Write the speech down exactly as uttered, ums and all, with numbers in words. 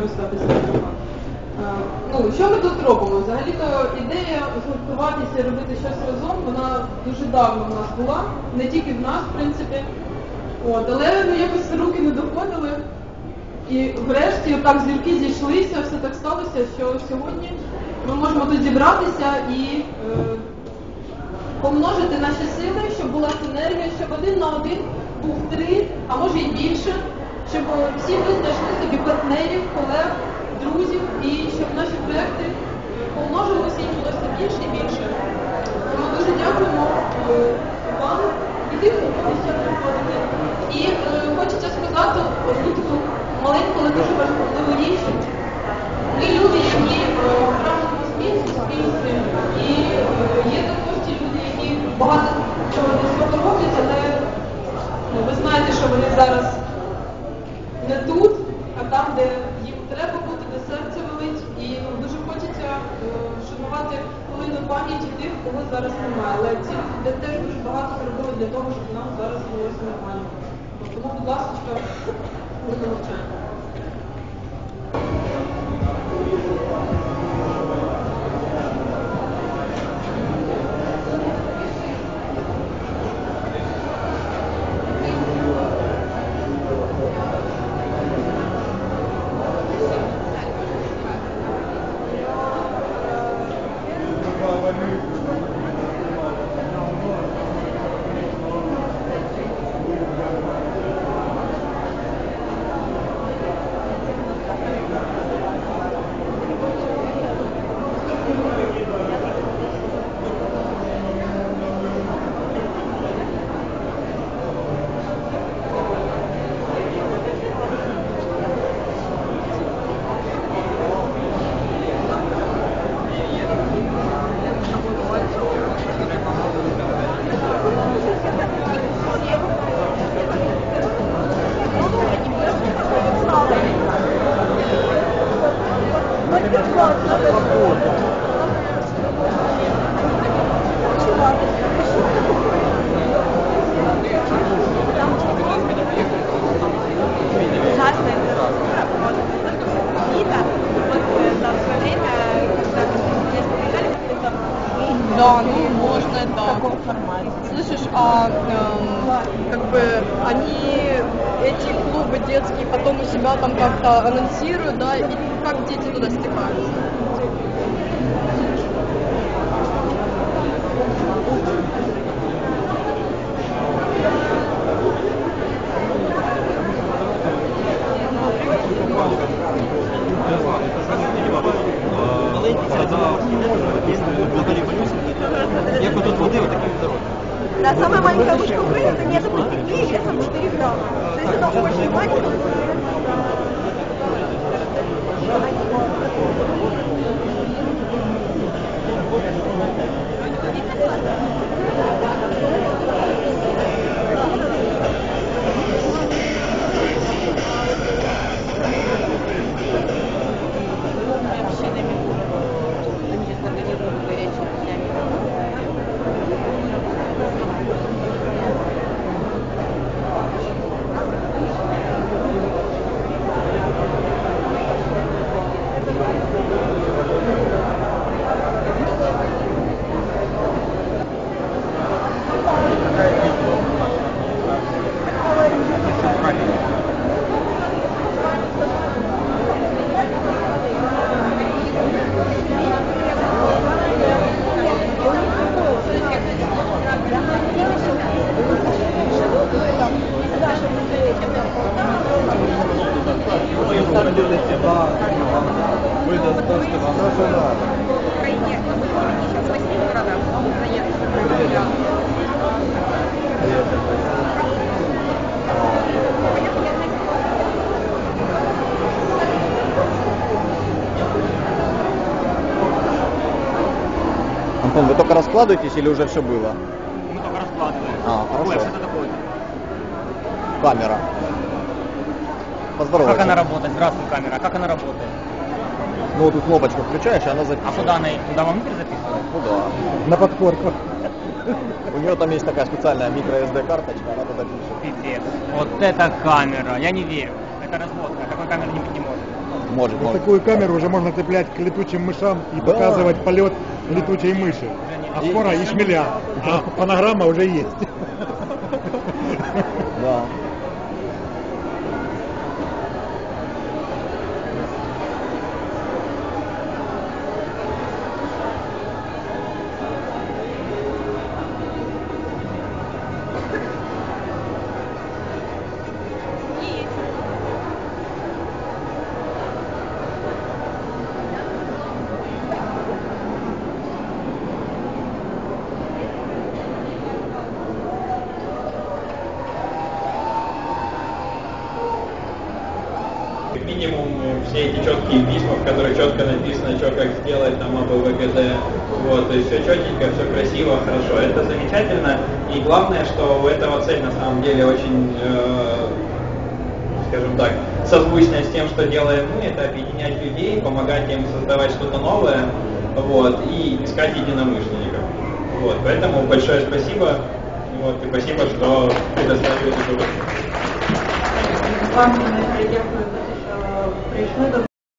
скористатися. Ну, що ми тут робимо? Взагалі-то ідея згуртуватися і робити щось разом, вона дуже давно в нас була, не тільки в нас, в принципі. От, але ну, якось руки не доходили. І врешті отак зірки зійшлися, все так сталося, що сьогодні ми можемо тут зібратися і е, помножити наші сили, щоб була синергія, щоб один на один був три, а може і більше, щоб всі ви знайшли собі партнерів, колег, друзів, і щоб наші проєкти помножилися і було все більше і більше. Тому дуже дякуємо вам і тим, хто буде ще приходити. І е, хочеться сказати одну таку маленьку, але дуже важливу річ. Ми люди, які е, в ранному суспільстві, і е, є також ті люди, які багато чого для цього роблять, але ну, ви знаєте, що вони зараз не тут, а там, де їм треба бути, де серце велить, і дуже хочеться е, шанувати хвилину пам'яті тих, кого зараз немає. Але ці люди теж дуже багато зробили для того, щоб нам зараз булося нормально. Тому, будь ласка, не навчаємо. Да, ну можно, да. В таком формате. Слышишь, а эм, как бы они эти клубы детские потом у себя там как-то анонсируют, да, и как дети туда стекаются? Як ви тут водили, такі дороги? Да, самая маленькая вышка Украины, это не две, весом четыре грамма. То есть это очень маленькая. Антон, вы только раскладываетесь или уже все было? Мы только раскладываем. А, хорошо. Ой, что это такое? Камера. Поздоровайся. Как она работает? Здравствуй, камера. Как она работает? Ну вот тут кнопочку включаешь, и она А записывает. куда она? Туда вовнутрь записывает? Ну да. На подкорку. У нее там есть такая специальная microSD карточка, она туда пишет. Пипец. Вот это камера. Я не верю. Это разводка. Такой камеры не, не может. Может, Вот может. такую камеру уже можно цеплять к летучим мышам и Да. показывать полет летучей мыши. А И- скоро и шмеля. А фонограмма уже есть. Да. Как минимум все эти четкие письма, в которых четко написано, что как сделать, там эй бэ вэ гэ дэ, вот, то есть все четенько, все красиво, хорошо, это замечательно, и главное, что у этого цель на самом деле очень, э, скажем так, созвучная с тем, что делаем мы, это объединять людей, помогать им создавать что-то новое, вот, и искать единомышленников, вот, поэтому большое спасибо, вот, и спасибо, что предоставили эту возможность. Вам, дякую за те, що прийшли до